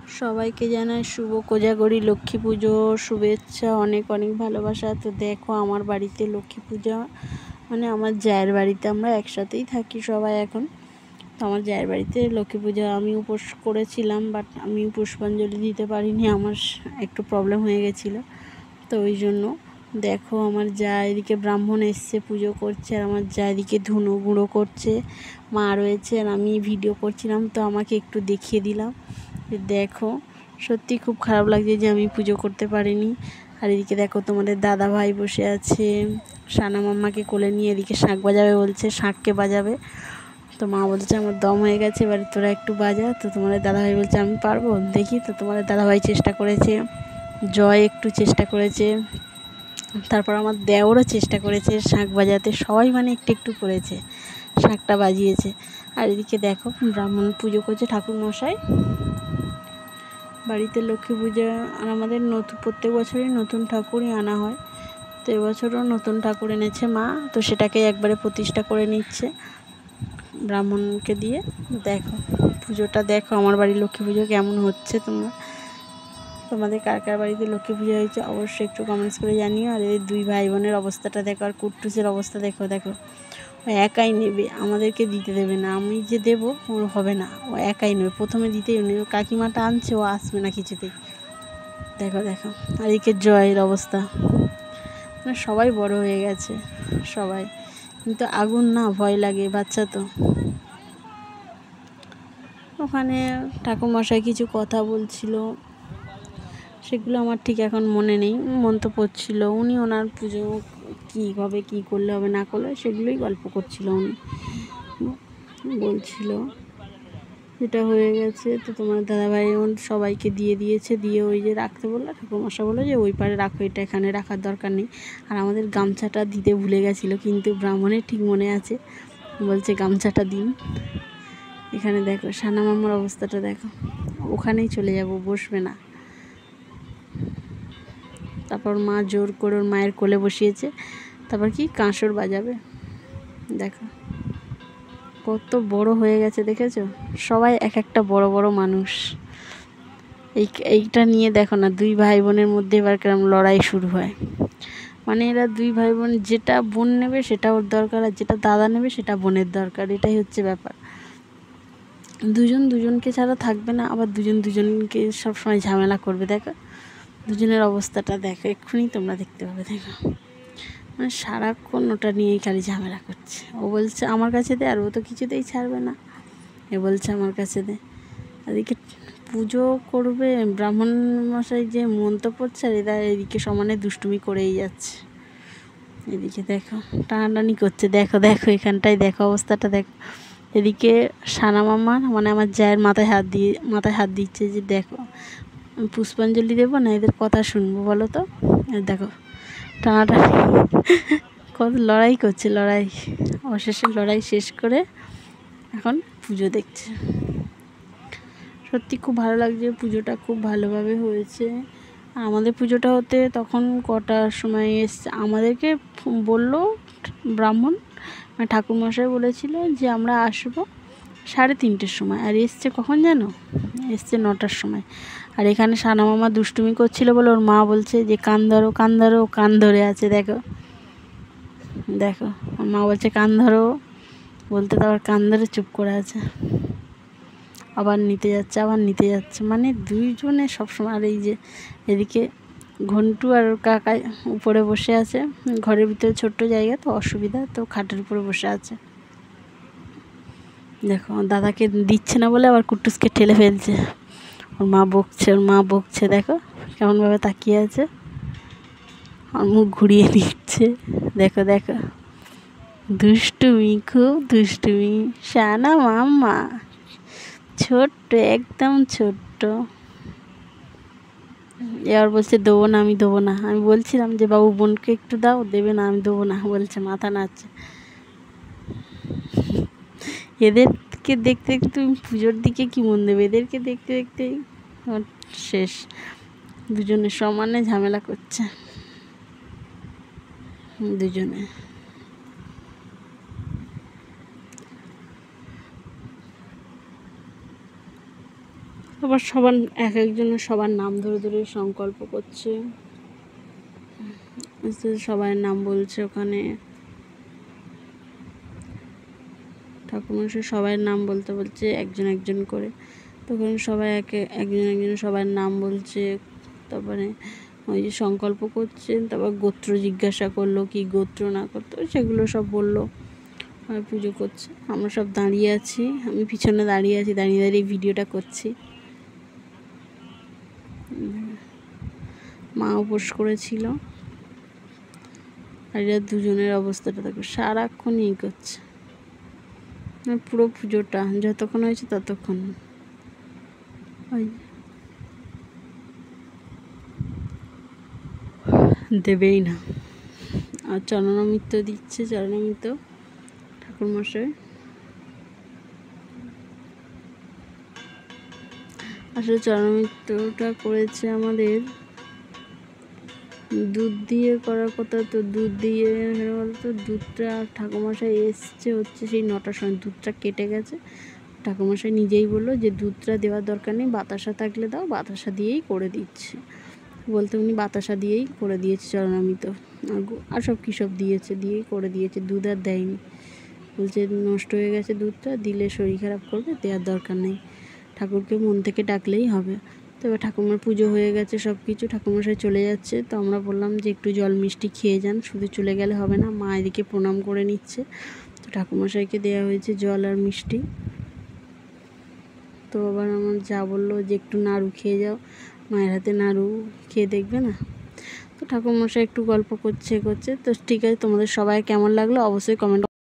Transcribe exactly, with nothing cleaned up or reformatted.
সবাইকে জানাই শুভ কোজাগরী লক্ষ্মী পুজোর শুভেচ্ছা, অনেক অনেক ভালোবাসা। তো দেখো আমার বাড়িতে লক্ষ্মী পূজা, মানে আমার জায়ের বাড়িতে আমরা একসাথেই থাকি সবাই এখন। তো আমার জায়ের বাড়িতে লক্ষ্মী পূজা আমি উপোস করেছিলাম, বাট আমি পুষ্পাঞ্জলি দিতে পারিনি, আমার একটু প্রবলেম হয়ে গেছিলো। তো ওই জন্য দেখো আমার যা এদিকে ব্রাহ্মণ এসছে পুজো করছে, আর আমার যা এদিকে ধুনো গুঁড়ো করছে, মা রয়েছে আর আমি ভিডিও করছিলাম, তো আমাকে একটু দেখিয়ে দিলাম। দেখো সত্যি খুব খারাপ লাগছে যে আমি পুজো করতে পারিনি। আর এদিকে দেখো তোমাদের দাদা ভাই বসে আছে, সানা মাম্মাকে কোলে নিয়ে এদিকে শাঁখ বাজাবে বলছে, শাঁখকে বাজাবে। তো মা বলছে আমার দম হয়ে গেছে, এবার তোরা একটু বাজা। তো তোমাদের দাদাভাই বলছে আমি পারবো, দেখি। তো তোমাদের দাদাভাই চেষ্টা করেছে, জয় একটু চেষ্টা করেছে, তারপর আমার দেওরও চেষ্টা করেছে শাঁখ বাজাতে, সবাই মানে একটু একটু করেছে, শাঁখটা বাজিয়েছে। আর এদিকে দেখো ব্রাহ্মণ পুজো করছে ঠাকুর মশাই বাড়িতে লক্ষ্মী পূজা। আর আমাদের নতুন প্রত্যেক বছরই নতুন ঠাকুরই আনা হয়, তো এবছরও নতুন ঠাকুর এনেছে মা, তো সেটাকে একবারে প্রতিষ্ঠা করে নিচ্ছে ব্রাহ্মণকে দিয়ে। দেখো পুজোটা দেখো আমার বাড়ির লক্ষ্মী পুজো কেমন হচ্ছে। তোমরা তোমাদের কার কার বাড়িতে লক্ষ্মী পুজো হয়েছে অবশ্যই একটু কমেন্টস করে জানিও। আর এদের দুই ভাই বোনের অবস্থাটা দেখো, আর কুট্টুসের অবস্থা দেখো। দেখো ও একাই নেবে, আমাদেরকে দিতে দেবে না, আমি যে দেবো ওর হবে না, ও একাই নেবে, প্রথমে দিতেই নেবে। কাকিমাটা আনছে, ও আসবে না কিছুতেই। দেখো দেখো আর এদিকে জয়ের অবস্থা, মানে সবাই বড় হয়ে গেছে সবাই, কিন্তু আগুন না ভয় লাগে, বাচ্চা তো। ওখানে ঠাকুরমশাই কিছু কথা বলছিল, সেগুলো আমার ঠিক এখন মনে নেই, মন তো পড়ছিল। উনি ওনার পুজো কী হবে, কী করলে হবে না করলে সেগুলোই গল্প করছিল, উনি বলছিল যেটা হয়ে গেছে। তো তোমার দাদাভাই সবাইকে দিয়ে দিয়েছে, দিয়ে ওই যে রাখতে বললো, ঠাকুরমশাই বললো যে ওই পারে রাখো, এটা এখানে রাখার দরকার নেই। আর আমাদের গামছাটা দিতে ভুলে গেছিলো, কিন্তু ব্রাহ্মণের ঠিক মনে আছে, বলছে গামছাটা দিন। এখানে দেখো সানা মামার অবস্থাটা দেখো, ওখানেই চলে যাব, বসবে না। তারপর মা জোর করে ওর মায়ের কোলে বসিয়েছে, তারপর কি কাঁসর বাজাবে। দেখো কত বড় হয়ে গেছে, দেখেছো? সবাই এক একটা বড় বড় মানুষ। এই এইটা নিয়ে দেখো না, দুই ভাই বোনের মধ্যে এবার কেরম লড়াই শুরু হয়। মানে এরা দুই ভাই বোন, যেটা বোন নেবে সেটা ওর দরকার, আর যেটা দাদা নেবে সেটা বোনের দরকার, এটাই হচ্ছে ব্যাপার। দুজন দুজনকে ছাড়া থাকবে না, আবার দুজন দুজনকে সবসময় ঝামেলা করবে। দেখো দুজনের অবস্থাটা দেখো, এক্ষুনি তোমরা দেখতে পাবে। দেখো মানে সারাক্ষণ ওটা নিয়েই খালি ঝামেলা করছে। ও বলছে আমার কাছে দে, আর ও তো কিছুতেই ছাড়বে না, এ বলছে আমার কাছে দে। এদিকে পুজো করবে ব্রাহ্মণ মশাই, যে মন্ত্র পড়ছে, আর এরা এদিকে সমানে দুষ্টুমি করেই যাচ্ছে। এদিকে দেখো টানাটানি করছে, দেখো দেখো এখানটায় দেখো অবস্থাটা দেখো। এদিকে সানা মামা মানে আমার জায়ের মাথায় হাত দিয়ে মাথায় হাত দিচ্ছে, যে দেখো পুষ্পাঞ্জলি দেবো না এদের কথা শুনবো, বলো তো। দেখো টানাটানি কত লড়াই করছে, লড়াই। অবশেষে লড়াই শেষ করে এখন পুজো দেখছে। সত্যি খুব ভালো লাগছে, পুজোটা খুব ভালোভাবে হয়েছে। আমাদের পুজোটা হতে তখন কটার সময় এসছে, আমাদেরকে বললো ব্রাহ্মণ মানে ঠাকুরমশাই বলেছিল যে আমরা আসবো সাড়ে তিনটের সময়, আর এসছে কখন জানো, এসছে নটার সময়। আর এখানে সানা মামা দুষ্টুমি করছিল বলে ওর মা বলছে যে কান ধরো কান ধরো, কান ধরে আছে। দেখো দেখো ওর মা বলছে কান ধরো বলতে, তারপর কান ধরে চুপ করে আছে, আবার নিতে যাচ্ছে আবার নিতে যাচ্ছে, মানে দুইজনে সবসময়। আর এই যে এদিকে ঘন্টু আর কাকা উপরে বসে আছে, ঘরের ভিতরে ছোট্ট জায়গা তো অসুবিধা, তো খাটের উপরে বসে আছে। দেখো দাদাকে দিচ্ছে না বলে আবার কুট্টুসকে ঠেলে ফেলছে, ওর মা বকছে, ওর মা বকছে। দেখো কেমনভাবে তাকিয়ে আছে, আর মুখ ঘুরিয়ে নিচ্ছে। দেখো দেখো দুষ্টুমি, খুব দুষ্টুমি সানা মাম্মা, ছোট্ট একদম ছোট্ট। এবার বলছে দেবো না, আমি দেবো না। আমি বলছিলাম যে বাবু বোনকে একটু দাও, দেবে না, আমি দেবো না বলছে, মাথা নাচছে। এদেরকে দেখতে দেখতে তুমি পুজোর দিকে কি মন দেবে, এদেরকে দেখতে দেখতেই শেষ। দুজনে সমানে ঝামেলা করছে, দুজনে। আবার সবার এক একজনের সবার নাম ধরে ধরে সংকল্প করছে, সবার নাম বলছে ওখানে। ঠাকুরমশাই সবার নাম বলতে বলছে একজন একজন করে, তখন সবাই একে একজন একজন সবার নাম বলছে। তারপরে ওই যে সংকল্প করছেন, তারপর গোত্র জিজ্ঞাসা করলো কি গোত্র না করতো, সেগুলো সব বললো। আর পুজো করছে, আমরা সব দাঁড়িয়ে আছি, আমি পিছনে দাঁড়িয়ে আছি, দাঁড়িয়ে দাঁড়িয়ে ভিডিওটা করছি। মা উপোস করেছিল, আর এরা দুজনের অবস্থাটা দেখো, সারাক্ষণ ই করছে পুরো পুজোটা, যতক্ষণ হয়েছে ততক্ষণ। ওই দেবেই না। আর চরণামৃত দিচ্ছে, চরণামৃত ঠাকুরমশাই। আসলে চরণামৃতটা করেছে আমাদের দুধ দিয়ে করার কথা, তো দুধ দিয়ে বলতো দুধটা ঠাকুরমশাই এসছে হচ্ছে সেই নটার সময়, দুধটা কেটে গেছে। ঠাকুরমশাই নিজেই বললো যে দুধটা দেওয়ার দরকার নেই, বাতাসা থাকলে দাও, বাতাসা দিয়েই করে দিচ্ছে। বলতে উনি বাতাসা দিয়েই করে দিয়েছে চরণামৃত, আর সব কী সব দিয়েছে, দিয়েই করে দিয়েছে, দুধ আর দেয়নি। বলছে নষ্ট হয়ে গেছে দুধটা, দিলে শরীর খারাপ করবে, দেওয়ার দরকার নেই, ঠাকুরকে মন থেকে ডাকলেই হবে। তো এবার ঠাকুমার পুজো হয়ে গেছে, সব কিছু, ঠাকুমশাই চলে যাচ্ছে। তো আমরা বললাম যে একটু জল মিষ্টি খেয়ে যান, শুধু চলে গেলে হবে না। মা এদিকে প্রণাম করে নিচ্ছে, তো ঠাকুমশাইকে দেওয়া হয়েছে জল আর মিষ্টি। তো আবার আমার যা বললো যে একটু নাড়ু খেয়ে যাও, মায়ের হাতে নাড়ু খেয়ে দেখবে না। তো ঠাকুরমশাই একটু গল্প করছে করছে তো ঠিক আছে, তোমাদের সবাই কেমন লাগলো অবশ্যই কমেন্ট